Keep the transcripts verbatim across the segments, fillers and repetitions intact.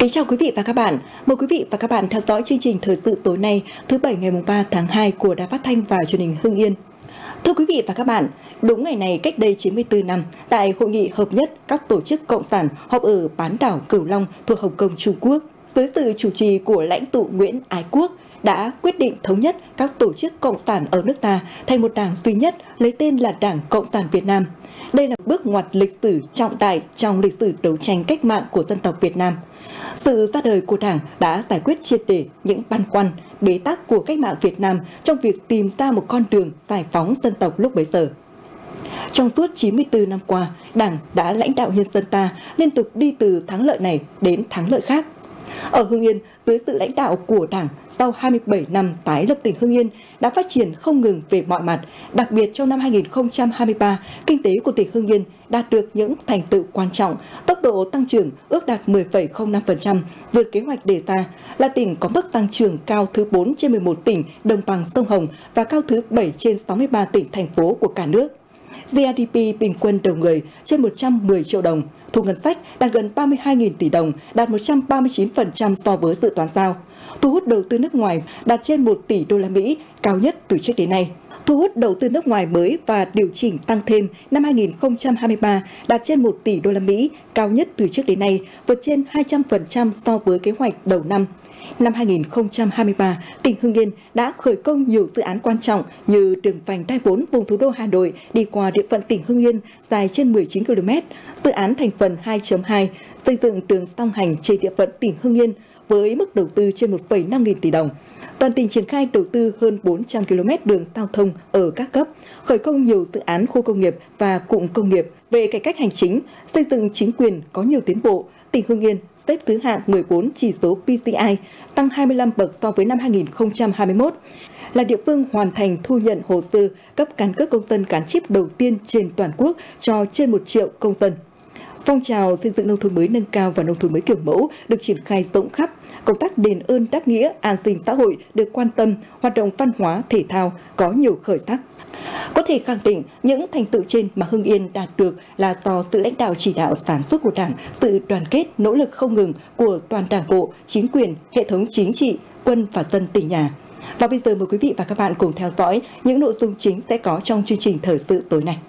Kính chào quý vị và các bạn. Mời quý vị và các bạn theo dõi chương trình thời sự tối nay, thứ Bảy ngày ba tháng hai của Đài Phát thanh và Truyền hình Hưng Yên. Thưa quý vị và các bạn, đúng ngày này cách đây chín mươi tư năm, tại hội nghị hợp nhất các tổ chức cộng sản họp ở bán đảo Cửu Long thuộc Hồng Kông, Trung Quốc, dưới sự chủ trì của lãnh tụ Nguyễn Ái Quốc, đã quyết định thống nhất các tổ chức cộng sản ở nước ta thành một đảng duy nhất lấy tên là Đảng Cộng sản Việt Nam. Đây là bước ngoặt lịch sử trọng đại trong lịch sử đấu tranh cách mạng của dân tộc Việt Nam. Sự ra đời của Đảng đã giải quyết triệt để những băn khoăn, bế tắc của cách mạng Việt Nam trong việc tìm ra một con đường giải phóng dân tộc lúc bấy giờ. Trong suốt chín mươi tư năm qua, Đảng đã lãnh đạo nhân dân ta liên tục đi từ thắng lợi này đến thắng lợi khác. Ở Hưng Yên, dưới sự lãnh đạo của Đảng, sau hai mươi bảy năm tái lập tỉnh Hưng Yên đã phát triển không ngừng về mọi mặt, đặc biệt trong năm hai nghìn không trăm hai mươi ba, kinh tế của tỉnh Hưng Yên đạt được những thành tựu quan trọng, tốc độ tăng trưởng ước đạt mười phẩy không năm phần trăm, vượt kế hoạch đề ra, là tỉnh có mức tăng trưởng cao thứ bốn trên mười một tỉnh đồng bằng sông Hồng và cao thứ bảy trên sáu mươi ba tỉnh thành phố của cả nước. giê đê pê bình quân đầu người trên một trăm mười triệu đồng, thu ngân sách đạt gần ba mươi hai nghìn tỷ đồng, đạt một trăm ba mươi chín phần trăm so với dự toán giao. Thu hút đầu tư nước ngoài đạt trên một tỷ đô la Mỹ, cao nhất từ trước đến nay. Thu hút đầu tư nước ngoài mới và điều chỉnh tăng thêm năm hai nghìn không trăm hai mươi ba đạt trên một tỷ đô la Mỹ, cao nhất từ trước đến nay, vượt trên hai trăm phần trăm so với kế hoạch đầu năm. Năm hai nghìn không trăm hai mươi ba, tỉnh Hưng Yên đã khởi công nhiều dự án quan trọng như đường vành đai bốn vùng thủ đô Hà Nội đi qua địa phận tỉnh Hưng Yên dài trên mười chín ki lô mét, dự án thành phần hai chấm hai, xây dựng đường song hành trên địa phận tỉnh Hưng Yên với mức đầu tư trên một phẩy năm nghìn tỷ đồng. Toàn tỉnh triển khai đầu tư hơn bốn trăm ki lô mét đường giao thông ở các cấp, khởi công nhiều dự án khu công nghiệp và cụm công nghiệp. Về cải cách hành chính, xây dựng chính quyền có nhiều tiến bộ, tỉnh Hưng Yên xếp thứ hạng mười bốn chỉ số pê xê i, tăng hai mươi lăm bậc so với năm hai nghìn không trăm hai mươi mốt, là địa phương hoàn thành thu nhận hồ sơ cấp căn cước công dân gắn chip đầu tiên trên toàn quốc cho trên một triệu công dân. Phong trào xây dựng nông thôn mới nâng cao và nông thôn mới kiểu mẫu được triển khai rộng khắp, công tác đền ơn đáp nghĩa, an sinh xã hội được quan tâm, hoạt động văn hóa, thể thao có nhiều khởi sắc. Có thể khẳng định những thành tựu trên mà Hưng Yên đạt được là do sự lãnh đạo chỉ đạo sản xuất của Đảng, sự đoàn kết, nỗ lực không ngừng của toàn Đảng bộ, chính quyền, hệ thống chính trị, quân và dân tỉnh nhà. Và bây giờ mời quý vị và các bạn cùng theo dõi những nội dung chính sẽ có trong chương trình thời sự tối nay.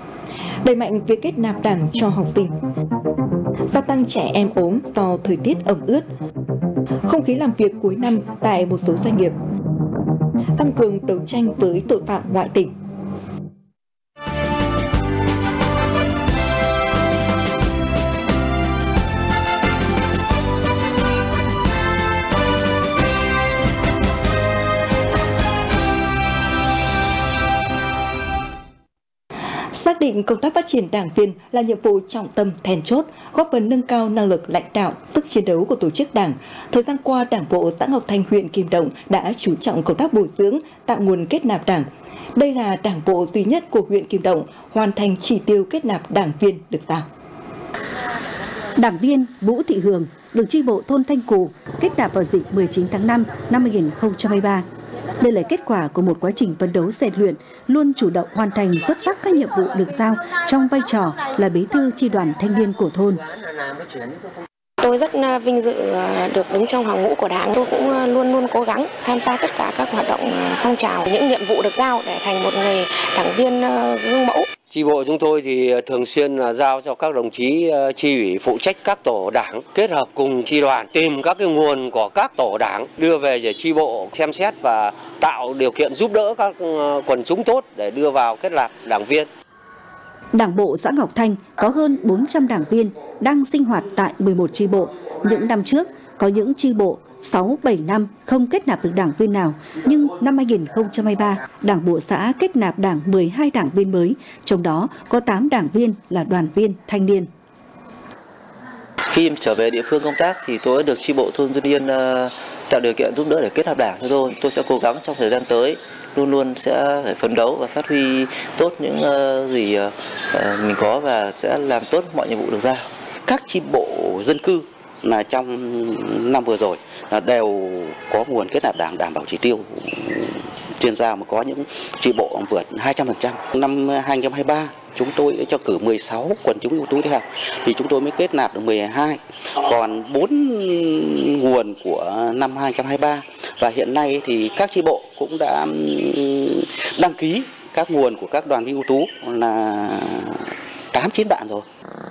Đẩy mạnh việc kết nạp Đảng cho học sinh. Gia tăng trẻ em ốm do thời tiết ẩm ướt. Không khí làm việc cuối năm tại một số doanh nghiệp. Tăng cường đấu tranh với tội phạm ngoại tỉnh. Xác định công tác phát triển đảng viên là nhiệm vụ trọng tâm then chốt, góp phần nâng cao năng lực lãnh đạo, sức chiến đấu của tổ chức Đảng. Thời gian qua, Đảng bộ xã Ngọc Thanh, huyện Kim Động đã chú trọng công tác bồi dưỡng, tạo nguồn kết nạp Đảng. Đây là Đảng bộ duy nhất của huyện Kim Động hoàn thành chỉ tiêu kết nạp đảng viên được giao. Đảng viên Vũ Thị Hường được chi bộ thôn Thanh Cù kết nạp vào dịp mười chín tháng năm năm hai nghìn không trăm hai mươi ba. Đây là kết quả của một quá trình phấn đấu rèn luyện, luôn chủ động hoàn thành xuất sắc các nhiệm vụ được giao trong vai trò là bí thư chi đoàn thanh niên của thôn. Tôi rất vinh dự được đứng trong hàng ngũ của Đảng. Tôi cũng luôn luôn cố gắng tham gia tất cả các hoạt động phong trào, những nhiệm vụ được giao để thành một người đảng viên gương mẫu. Chi bộ chúng tôi thì thường xuyên là giao cho các đồng chí chi ủy phụ trách các tổ đảng kết hợp cùng chi đoàn tìm các cái nguồn của các tổ đảng đưa về để chi bộ xem xét và tạo điều kiện giúp đỡ các quần chúng tốt để đưa vào kết nạp đảng viên. Đảng bộ xã Ngọc Thanh có hơn bốn trăm đảng viên đang sinh hoạt tại mười một chi bộ. Những năm trước có những chi bộ sáu bảy năm không kết nạp được đảng viên nào, nhưng năm hai nghìn không trăm hai mươi ba, Đảng bộ xã kết nạp Đảng mười hai đảng viên mới, trong đó có tám đảng viên là đoàn viên thanh niên. Khi trở về địa phương công tác thì tôi được chi bộ thôn Dân Yên tạo điều kiện giúp đỡ để kết nạp đảng cho tôi. Tôi sẽ cố gắng trong thời gian tới luôn luôn sẽ phải phấn đấu và phát huy tốt những gì mình có và sẽ làm tốt mọi nhiệm vụ được giao. Các chi bộ dân cư là trong năm vừa rồi là đều có nguồn kết nạp đảng đảm bảo chỉ tiêu chuyên gia, mà có những chi bộ vượt hai trăm phần trăm. Năm hai nghìn không trăm hai mươi ba chúng tôi đã cho cử mười sáu quần chúng ưu tú đi học, thì chúng tôi mới kết nạp được mười hai, còn bốn nguồn của năm hai không hai ba. Và hiện nay thì các chi bộ cũng đã đăng ký các nguồn của các đoàn viên ưu tú là tám chín bạn rồi.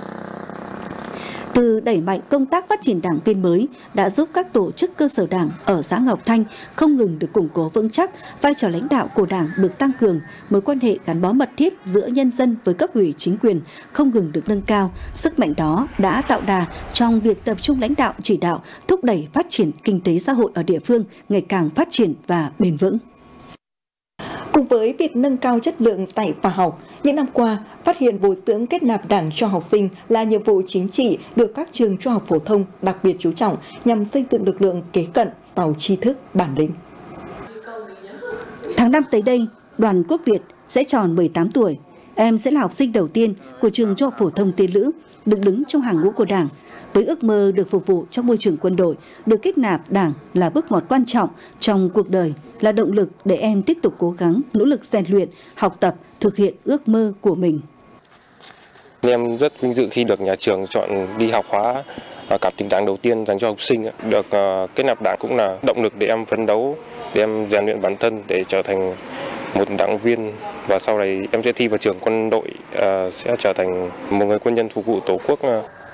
Từ đẩy mạnh công tác phát triển đảng viên mới đã giúp các tổ chức cơ sở đảng ở xã Ngọc Thanh không ngừng được củng cố vững chắc, vai trò lãnh đạo của đảng được tăng cường, mối quan hệ gắn bó mật thiết giữa nhân dân với cấp ủy chính quyền không ngừng được nâng cao. Sức mạnh đó đã tạo đà trong việc tập trung lãnh đạo chỉ đạo, thúc đẩy phát triển kinh tế xã hội ở địa phương ngày càng phát triển và bền vững. Cùng với việc nâng cao chất lượng dạy và học, những năm qua, phát hiện bồi dưỡng kết nạp đảng cho học sinh là nhiệm vụ chính trị được các trường trung học phổ thông đặc biệt chú trọng nhằm xây dựng lực lượng kế cận, giàu tri thức, bản lĩnh. Tháng năm tới đây, Đoàn Quốc Việt sẽ tròn mười tám tuổi. Em sẽ là học sinh đầu tiên của trường trung học phổ thông Tiên Lữ, được đứng trong hàng ngũ của Đảng. Với ước mơ được phục vụ trong môi trường quân đội, được kết nạp đảng là bước ngoặt quan trọng trong cuộc đời, là động lực để em tiếp tục cố gắng, nỗ lực rèn luyện, học tập, thực hiện ước mơ của mình. Em rất vinh dự khi được nhà trường chọn đi học khóa cảm tính đảng đầu tiên dành cho học sinh. Được kết nạp đảng cũng là động lực để em phấn đấu, để em rèn luyện bản thân để trở thành một đảng viên, và sau này em sẽ thi vào trường quân đội, sẽ trở thành một người quân nhân phục vụ Tổ quốc.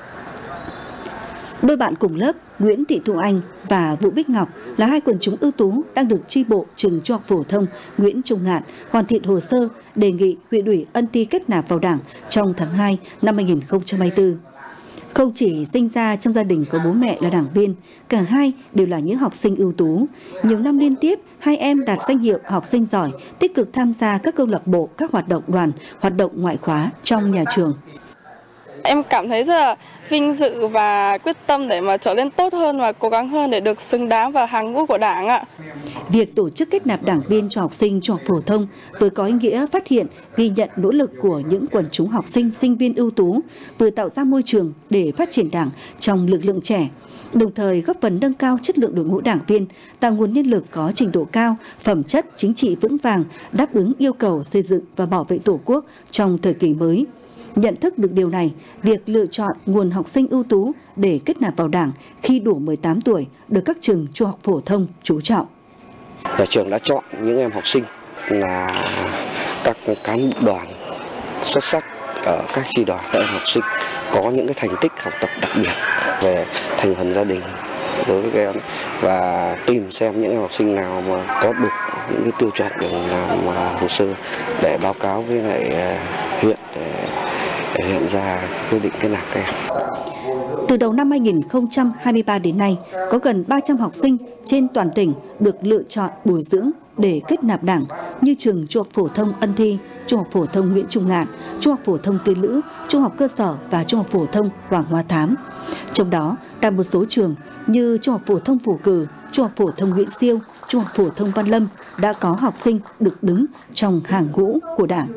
Đôi bạn cùng lớp Nguyễn Thị Thu Anh và Vũ Bích Ngọc là hai quần chúng ưu tú đang được chi bộ trường trung học phổ thông Nguyễn Trung Ngạn hoàn thiện hồ sơ đề nghị huyện ủy Ân Thi kết nạp vào đảng trong tháng hai năm hai nghìn không trăm hai mươi tư. Không chỉ sinh ra trong gia đình có bố mẹ là đảng viên, cả hai đều là những học sinh ưu tú. Nhiều năm liên tiếp, hai em đạt danh hiệu học sinh giỏi, tích cực tham gia các câu lạc bộ, các hoạt động đoàn, hoạt động ngoại khóa trong nhà trường. Em cảm thấy rất là vinh dự và quyết tâm để mà trở nên tốt hơn và cố gắng hơn để được xứng đáng vào hàng ngũ của Đảng ạ. Việc tổ chức kết nạp đảng viên cho học sinh trung học phổ thông vừa có ý nghĩa phát hiện, ghi nhận nỗ lực của những quần chúng học sinh, sinh viên ưu tú, vừa tạo ra môi trường để phát triển đảng trong lực lượng trẻ, đồng thời góp phần nâng cao chất lượng đội ngũ đảng viên, tạo nguồn nhân lực có trình độ cao, phẩm chất chính trị vững vàng, đáp ứng yêu cầu xây dựng và bảo vệ Tổ quốc trong thời kỳ mới. Nhận thức được điều này, việc lựa chọn nguồn học sinh ưu tú để kết nạp vào đảng khi đủ mười tám tuổi được các trường trung học phổ thông chú trọng. Nhà trường đã chọn những em học sinh là các cán bộ đoàn xuất sắc ở các chi đoàn, các em học sinh có những cái thành tích học tập đặc biệt về thành phần gia đình đối với các em, và tìm xem những em học sinh nào mà có đủ những cái tiêu chuẩn để làm hồ sơ để báo cáo với lại huyện để thể hiện ra quyết định kết nạp các em. Từ đầu năm hai nghìn không trăm hai mươi ba đến nay, có gần ba trăm học sinh trên toàn tỉnh được lựa chọn bồi dưỡng để kết nạp đảng như trường trung học phổ thông Ân Thi, trung học phổ thông Nguyễn Trung Ngạn, trung học phổ thông Tiên Lữ, trung học cơ sở và trung học phổ thông Hoàng Hoa Thám. Trong đó, tại một số trường như trung học phổ thông Phù Cử, trung học phổ thông Nguyễn Siêu, trung học phổ thông Văn Lâm đã có học sinh được đứng trong hàng ngũ của đảng.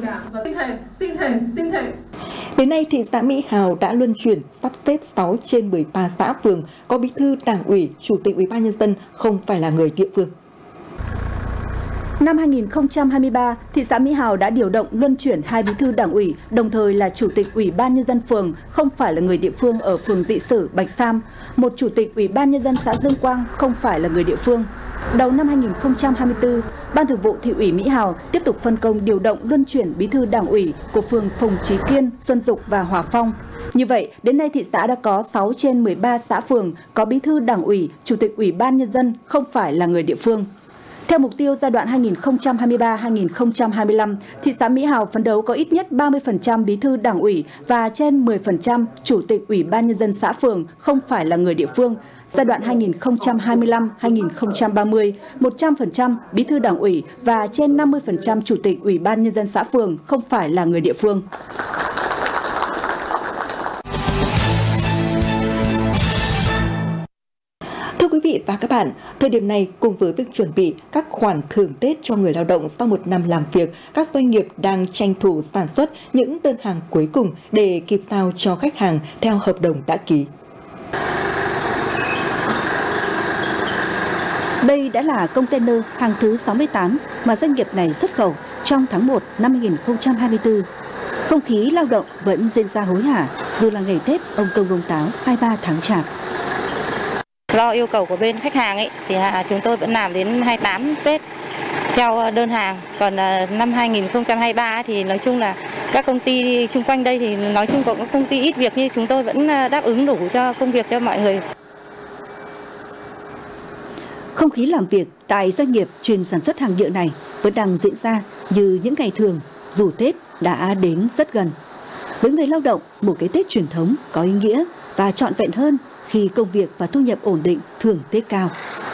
Đến nay, thị xã Mỹ Hào đã luân chuyển sắp xếp sáu trên mười ba xã phường có bí thư đảng ủy, chủ tịch ủy ban nhân dân không phải là người địa phương. Năm hai nghìn không trăm hai mươi ba, thị xã Mỹ Hào đã điều động luân chuyển hai bí thư đảng ủy, đồng thời là chủ tịch ủy ban nhân dân phường không phải là người địa phương ở phường Dị Sử, Bạch Sam, một chủ tịch ủy ban nhân dân xã Dương Quang không phải là người địa phương. Đầu năm hai nghìn không trăm hai mươi tư, Ban Thường vụ Thị ủy Mỹ Hào tiếp tục phân công điều động luân chuyển bí thư đảng ủy của phường Phùng Chí Kiên, Xuân Dục và Hòa Phong. Như vậy, đến nay thị xã đã có sáu trên mười ba xã phường có bí thư đảng ủy, chủ tịch ủy ban nhân dân không phải là người địa phương. Theo mục tiêu giai đoạn hai nghìn không trăm hai mươi ba đến hai nghìn không trăm hai mươi lăm, thị xã Mỹ Hào phấn đấu có ít nhất ba mươi phần trăm bí thư đảng ủy và trên mười phần trăm chủ tịch ủy ban nhân dân xã phường không phải là người địa phương. Giai đoạn hai nghìn không trăm hai mươi lăm đến hai nghìn không trăm ba mươi, một trăm phần trăm bí thư đảng ủy và trên năm mươi phần trăm chủ tịch ủy ban nhân dân xã phường không phải là người địa phương. Thưa quý vị và các bạn, thời điểm này cùng với việc chuẩn bị các khoản thưởng Tết cho người lao động sau một năm làm việc, các doanh nghiệp đang tranh thủ sản xuất những đơn hàng cuối cùng để kịp giao cho khách hàng theo hợp đồng đã ký. Đây đã là container hàng thứ sáu mươi tám mà doanh nghiệp này xuất khẩu trong tháng một năm hai nghìn không trăm hai mươi tư. Không khí lao động vẫn diễn ra hối hả dù là ngày Tết ông Công ông Táo hai mươi ba tháng Chạp. Do yêu cầu của bên khách hàng ấy thì chúng tôi vẫn làm đến hai mươi tám Tết theo đơn hàng. Còn năm hai nghìn không trăm hai mươi ba thì nói chung là các công ty chung quanh đây thì nói chung có các công ty ít việc nhưng chúng tôi vẫn đáp ứng đủ cho công việc cho mọi người. Không khí làm việc tại doanh nghiệp chuyên sản xuất hàng nhựa này vẫn đang diễn ra như những ngày thường dù Tết đã đến rất gần. Với người lao động, một cái Tết truyền thống có ý nghĩa và trọn vẹn hơn khi công việc và thu nhập ổn định, thưởng Tết cao.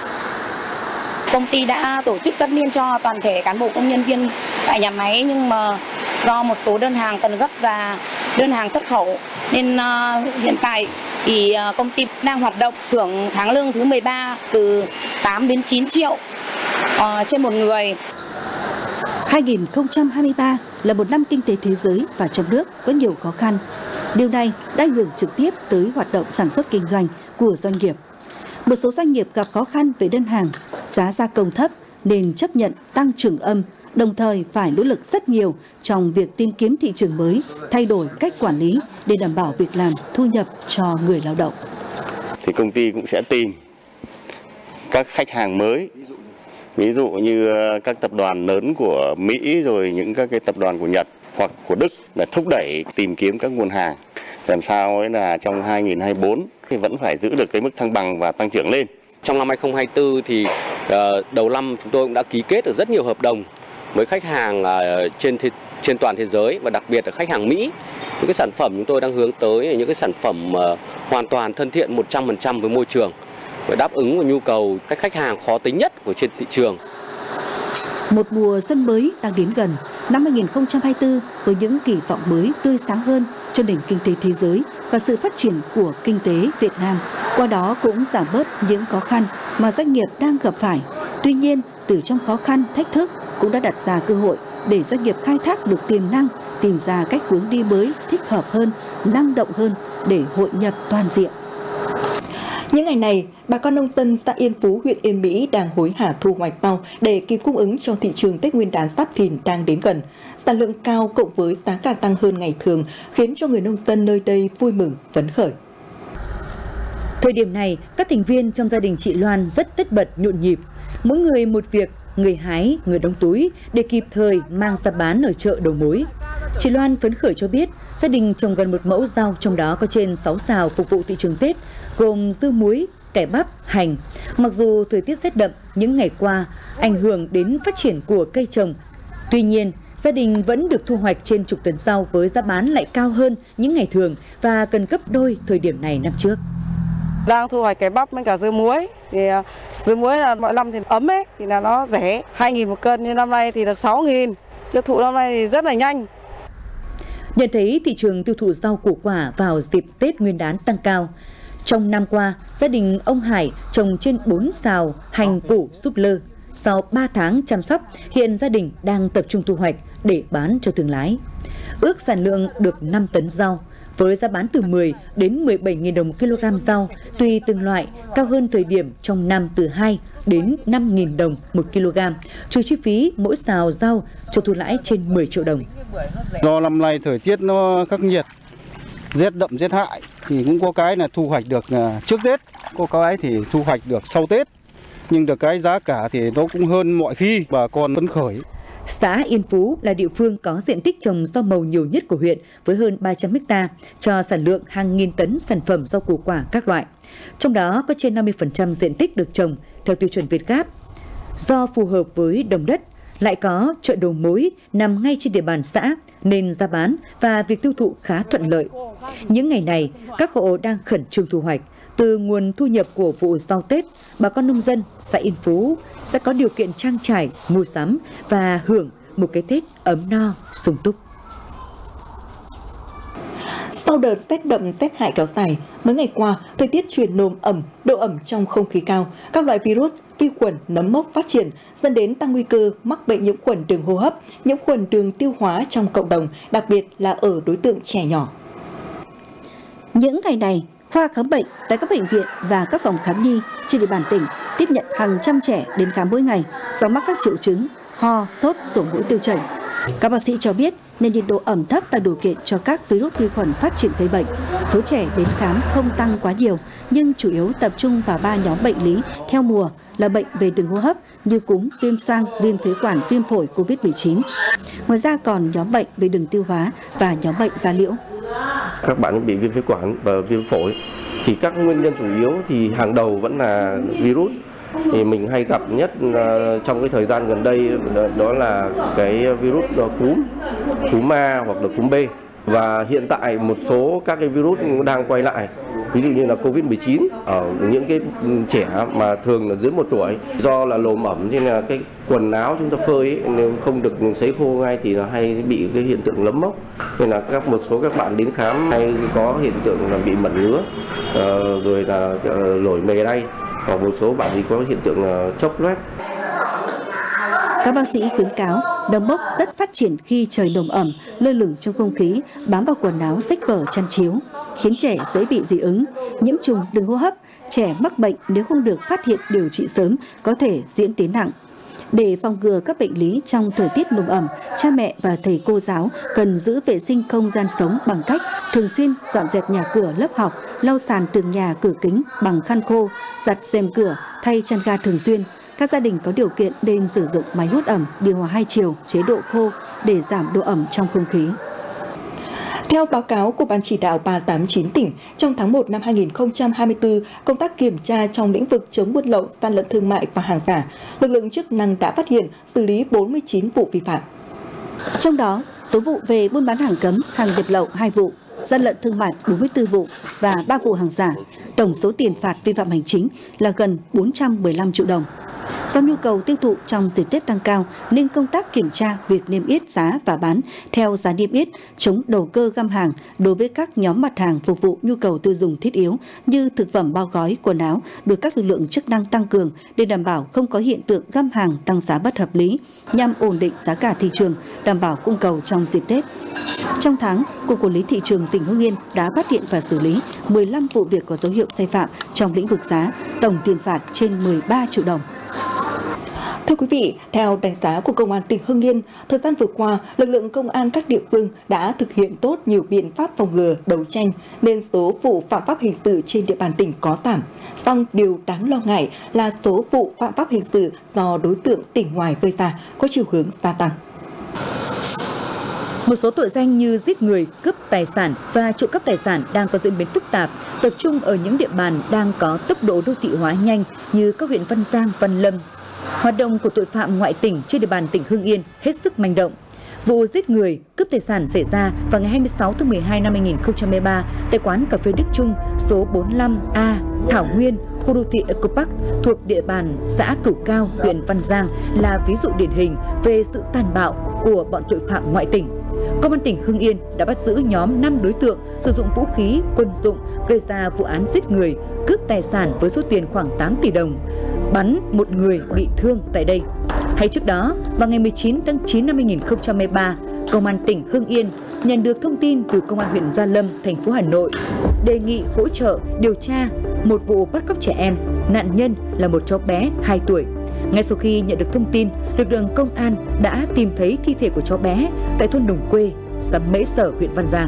Công ty đã tổ chức tất niên cho toàn thể cán bộ công nhân viên tại nhà máy nhưng mà do một số đơn hàng cần gấp và đơn hàng xuất khẩu nên uh, hiện tại thì uh, công ty đang hoạt động thưởng tháng lương thứ mười ba từ tám đến chín triệu uh, trên một người. hai nghìn không trăm hai mươi ba là một năm kinh tế thế giới và trong nước có nhiều khó khăn. Điều này đã ảnh hưởng trực tiếp tới hoạt động sản xuất kinh doanh của doanh nghiệp. Một số doanh nghiệp gặp khó khăn về đơn hàng, giá gia công thấp nên chấp nhận tăng trưởng âm, đồng thời phải nỗ lực rất nhiều trong việc tìm kiếm thị trường mới, thay đổi cách quản lý để đảm bảo việc làm, thu nhập cho người lao động. Thì công ty cũng sẽ tìm các khách hàng mới, ví dụ như các tập đoàn lớn của Mỹ rồi những các cái tập đoàn của Nhật hoặc của Đức để thúc đẩy tìm kiếm các nguồn hàng làm sao ấy là trong hai nghìn không trăm hai mươi tư thì vẫn phải giữ được cái mức thăng bằng và tăng trưởng lên. Trong năm hai nghìn không trăm hai mươi tư thì uh, đầu năm chúng tôi cũng đã ký kết được rất nhiều hợp đồng với khách hàng uh, trên thế, trên toàn thế giới và đặc biệt là khách hàng Mỹ. Những cái sản phẩm chúng tôi đang hướng tới là những cái sản phẩm uh, hoàn toàn thân thiện một trăm phần trăm với môi trường và đáp ứng vào nhu cầu các khách hàng khó tính nhất của trên thị trường. Một mùa xuân mới đang đến gần, năm hai nghìn không trăm hai mươi tư với những kỳ vọng mới tươi sáng hơn cho nền kinh tế thế giới và sự phát triển của kinh tế Việt Nam. Qua đó cũng giảm bớt những khó khăn mà doanh nghiệp đang gặp phải. Tuy nhiên, từ trong khó khăn, thách thức cũng đã đặt ra cơ hội để doanh nghiệp khai thác được tiềm năng, tìm ra cách hướng đi mới, thích hợp hơn, năng động hơn để hội nhập toàn diện. Những ngày này, bà con nông dân xã Yên Phú, huyện Yên Mỹ đang hối hả thu hoạch rau để kịp cung ứng cho thị trường Tết Nguyên đán Giáp Thìn đang đến gần. Sản lượng cao cộng với giá cả tăng hơn ngày thường khiến cho người nông dân nơi đây vui mừng, phấn khởi. Thời điểm này, các thành viên trong gia đình chị Loan rất tất bật nhộn nhịp. Mỗi người một việc, người hái, người đóng túi để kịp thời mang ra bán ở chợ đầu mối. Chị Loan phấn khởi cho biết gia đình trồng gần một mẫu rau, trong đó có trên sáu sào phục vụ thị trường Tết, gồm dưa muối, cải bắp, hành. Mặc dù thời tiết rét đậm những ngày qua ảnh hưởng đến phát triển của cây trồng, tuy nhiên gia đình vẫn được thu hoạch trên chục tấn rau với giá bán lại cao hơn những ngày thường và gần gấp đôi thời điểm này năm trước. Đang thu hoạch cái bắp với cả dưa muối. Thì dưa muối là mọi năm thì ấm ấy thì là nó rẻ, hai nghìn một cân, nhưng năm nay thì được sáu nghìn. Tiêu thụ năm nay thì rất là nhanh. Nhận thấy thị trường tiêu thụ rau củ quả vào dịp Tết Nguyên đán tăng cao, trong năm qua, gia đình ông Hải trồng trên bốn sào hành củ súp lơ. Sau ba tháng chăm sóc, hiện gia đình đang tập trung thu hoạch để bán cho thương lái. Ước sản lượng được năm tấn rau, với giá bán từ mười đến mười bảy nghìn đồng một kg rau, tùy từng loại, cao hơn thời điểm trong năm từ hai đến năm nghìn đồng một kg, trừ chi phí mỗi sào rau cho thu lãi trên mười triệu đồng. Do năm nay thời tiết nó khắc nghiệt, rét đậm rét hại thì cũng có cái là thu hoạch được trước Tết, có cái thì thu hoạch được sau Tết, nhưng được cái giá cả thì nó cũng hơn mọi khi, bà con phấn khởi. Xã Yên Phú là địa phương có diện tích trồng rau màu nhiều nhất của huyện với hơn ba trăm héc ta, cho sản lượng hàng nghìn tấn sản phẩm rau củ quả các loại. Trong đó có trên năm mươi phần trăm diện tích được trồng theo tiêu chuẩn Việt Gáp. Do phù hợp với đồng đất, lại có chợ đầu mối nằm ngay trên địa bàn xã nên giá bán và việc tiêu thụ khá thuận lợi. Những ngày này, các hộ đang khẩn trương thu hoạch. Từ nguồn thu nhập của vụ rau Tết, bà con nông dân xã Yên Phú sẽ có điều kiện trang trải, mua sắm và hưởng một cái Tết ấm no, sung túc. Sau đợt rét đậm rét hại kéo dài, mấy ngày qua, thời tiết chuyển nồm ẩm, độ ẩm trong không khí cao, các loại virus, vi khuẩn, nấm mốc phát triển, dẫn đến tăng nguy cơ mắc bệnh nhiễm khuẩn đường hô hấp, nhiễm khuẩn đường tiêu hóa trong cộng đồng, đặc biệt là ở đối tượng trẻ nhỏ. Những ngày này, khoa khám bệnh tại các bệnh viện và các phòng khám nhi trên địa bàn tỉnh tiếp nhận hàng trăm trẻ đến khám mỗi ngày do mắc các triệu chứng ho, sốt, sổ mũi, tiêu chảy. Các bác sĩ cho biết nên nhiệt độ ẩm thấp tạo điều kiện cho các virus vi khuẩn phát triển gây bệnh. Số trẻ đến khám không tăng quá nhiều, nhưng chủ yếu tập trung vào ba nhóm bệnh lý theo mùa là bệnh về đường hô hấp như cúm, viêm xoang, viêm phế quản, viêm phổi covid mười chín. Ngoài ra còn nhóm bệnh về đường tiêu hóa và nhóm bệnh da liễu. Các bạn bị viêm phế quản và viêm phổi thì các nguyên nhân chủ yếu thì hàng đầu vẫn là virus. Thì mình hay gặp nhất trong cái thời gian gần đây đó là cái virus cúm, cúm A hoặc là cúm B. Và hiện tại một số các cái virus đang quay lại, ví dụ như là covid mười chín ở những cái trẻ mà thường là dưới một tuổi, do là lồm ẩm nên là cái quần áo chúng ta phơi ấy, nếu không được sấy khô ngay thì nó hay bị cái hiện tượng lấm mốc, nên là các một số các bạn đến khám hay có hiện tượng là bị mẩn ngứa, uh, rồi là uh, nổi mề đay, hoặc một số bạn thì có hiện tượng uh, chốc loét. Các bác sĩ khuyến cáo nấm mốc rất phát triển khi trời nồm ẩm, lơ lửng trong không khí, bám vào quần áo, sách vở, chăn chiếu, khiến trẻ dễ bị dị ứng, nhiễm trùng đường hô hấp. Trẻ mắc bệnh nếu không được phát hiện điều trị sớm có thể diễn tiến nặng. Để phòng ngừa các bệnh lý trong thời tiết nồm ẩm, cha mẹ và thầy cô giáo cần giữ vệ sinh không gian sống bằng cách thường xuyên dọn dẹp nhà cửa, lớp học, lau sàn tường nhà, cửa kính bằng khăn khô, giặt rèm cửa, thay chăn ga thường xuyên. Các gia đình có điều kiện nên sử dụng máy hút ẩm, điều hòa hai chiều, chế độ khô để giảm độ ẩm trong không khí. Theo báo cáo của Ban chỉ đạo ba tám chín tỉnh, trong tháng một năm hai nghìn không trăm hai mươi tư, công tác kiểm tra trong lĩnh vực chống buôn lậu, gian lận thương mại và hàng giả, lực lượng chức năng đã phát hiện, xử lý bốn mươi chín vụ vi phạm. Trong đó, số vụ về buôn bán hàng cấm, hàng nhập lậu hai vụ, gian lận thương mại bốn mươi tư vụ và ba vụ hàng giả. Tổng số tiền phạt vi phạm hành chính là gần bốn trăm mười lăm triệu đồng. Do nhu cầu tiêu thụ trong dịp Tết tăng cao nên công tác kiểm tra việc niêm yết giá và bán theo giá niêm yết, chống đầu cơ găm hàng đối với các nhóm mặt hàng phục vụ nhu cầu tiêu dùng thiết yếu như thực phẩm bao gói, quần áo được các lực lượng chức năng tăng cường để đảm bảo không có hiện tượng găm hàng tăng giá bất hợp lý, nhằm ổn định giá cả thị trường, đảm bảo cung cầu trong dịp Tết. Trong tháng, Cục Quản lý Thị trường tỉnh Hưng Yên đã phát hiện và xử lý mười lăm vụ việc có dấu hiệu sai phạm trong lĩnh vực giá, tổng tiền phạt trên mười ba triệu đồng. Thưa quý vị, theo đánh giá của Công an tỉnh Hưng Yên, thời gian vừa qua, lực lượng công an các địa phương đã thực hiện tốt nhiều biện pháp phòng ngừa, đấu tranh, nên số vụ phạm pháp hình sự trên địa bàn tỉnh có giảm. Song điều đáng lo ngại là số vụ phạm pháp hình sự do đối tượng tỉnh ngoài gây ra có chiều hướng gia tăng. Một số tội danh như giết người, cướp tài sản và trộm cắp tài sản đang có diễn biến phức tạp, tập trung ở những địa bàn đang có tốc độ đô thị hóa nhanh như các huyện Văn Giang, Văn Lâm. Hoạt động của tội phạm ngoại tỉnh trên địa bàn tỉnh Hưng Yên hết sức manh động. Vụ giết người, cướp tài sản xảy ra vào ngày hai mươi sáu tháng mười hai năm hai nghìn không trăm hai mươi ba tại quán cà phê Đức Trung số bốn mươi lăm A, Thảo Nguyên, khu đô thị Eco Park thuộc địa bàn xã Cửu Cao, huyện Văn Giang là ví dụ điển hình về sự tàn bạo của bọn tội phạm ngoại tỉnh. Công an tỉnh Hưng Yên đã bắt giữ nhóm năm đối tượng sử dụng vũ khí, quân dụng gây ra vụ án giết người, cướp tài sản với số tiền khoảng tám tỷ đồng, bắn một người bị thương tại đây. Hay trước đó, vào ngày mười chín tháng chín năm hai nghìn không trăm hai mươi ba, Công an tỉnh Hưng Yên nhận được thông tin từ Công an huyện Gia Lâm, thành phố Hà Nội đề nghị hỗ trợ điều tra một vụ bắt cóc trẻ em, nạn nhân là một cháu bé hai tuổi. Ngay sau khi nhận được thông tin, lực lượng công an đã tìm thấy thi thể của cháu bé tại thôn Đồng Quê, xã Mễ Sở, huyện Văn Giang.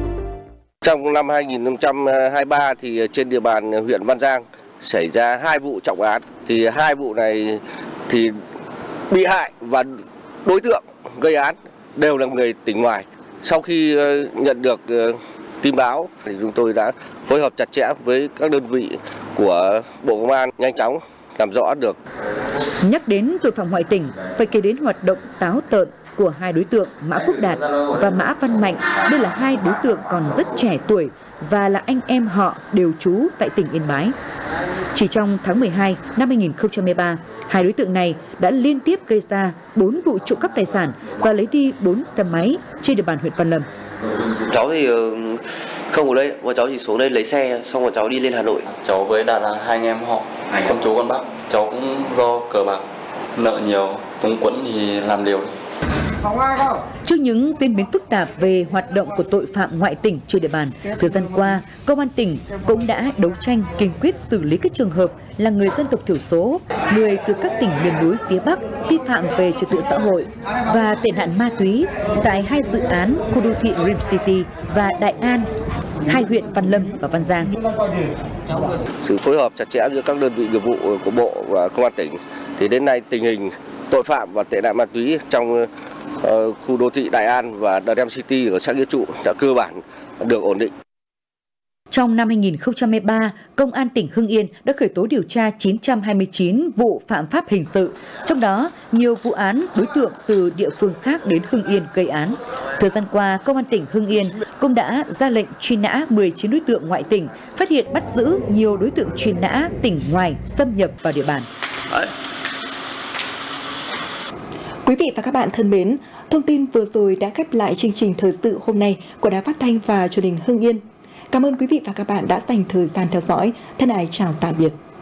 Trong năm hai nghìn không trăm hai mươi ba thì trên địa bàn huyện Văn Giang xảy ra hai vụ trọng án, thì hai vụ này thì bị hại và đối tượng gây án đều là người tỉnh ngoài. Sau khi nhận được tin báo thì chúng tôi đã phối hợp chặt chẽ với các đơn vị của Bộ Công an nhanh chóng làm rõ được. Nhắc đến tội phạm ngoại tỉnh, phải kể đến hoạt động táo tợn của hai đối tượng Mã Phúc Đạt và Mã Văn Mạnh. Đây là hai đối tượng còn rất trẻ tuổi và là anh em họ đều trú tại tỉnh Yên Bái. Chỉ trong tháng mười hai năm hai nghìn không trăm hai mươi ba, hai đối tượng này đã liên tiếp gây ra bốn vụ trộm cắp tài sản và lấy đi bốn xe máy trên địa bàn huyện Văn Lâm. Cháu thì không ở đây, bọn cháu chỉ xuống đây lấy xe, xong rồi cháu đi lên Hà Nội. Cháu với Đạt là hai anh em họ, con chú con bác. Cháu cũng do cờ bạc, nợ nhiều, túng quẫn thì làm liều. Trước những diễn biến phức tạp về hoạt động của tội phạm ngoại tỉnh trên địa bàn, thời gian qua, Công an tỉnh cũng đã đấu tranh kiên quyết xử lý các trường hợp là người dân tộc thiểu số, người từ các tỉnh miền núi phía Bắc vi phạm về trật tự xã hội và tệ nạn ma túy tại hai dự án khu đô thị Dream City và Đại An, hai huyện Văn Lâm và Văn Giang. Sự phối hợp chặt chẽ giữa các đơn vị nghiệp vụ của Bộ và Công an tỉnh, thì đến nay tình hình tội phạm và tệ nạn ma túy trong uh, khu đô thị Đại An và Dream City ở xã Nghĩa Trụ đã cơ bản được ổn định. Trong năm hai nghìn không trăm hai mươi ba, Công an tỉnh Hưng Yên đã khởi tố điều tra chín trăm hai mươi chín vụ phạm pháp hình sự, trong đó nhiều vụ án đối tượng từ địa phương khác đến Hưng Yên gây án. Thời gian qua, Công an tỉnh Hưng Yên cũng đã ra lệnh truy nã mười chín đối tượng ngoại tỉnh, phát hiện bắt giữ nhiều đối tượng truy nã tỉnh ngoài xâm nhập vào địa bàn. Quý vị và các bạn thân mến, thông tin vừa rồi đã khép lại chương trình thời sự hôm nay của Đài Phát thanh và Truyền hình Hưng Yên. Cảm ơn quý vị và các bạn đã dành thời gian theo dõi. Thân ái chào tạm biệt.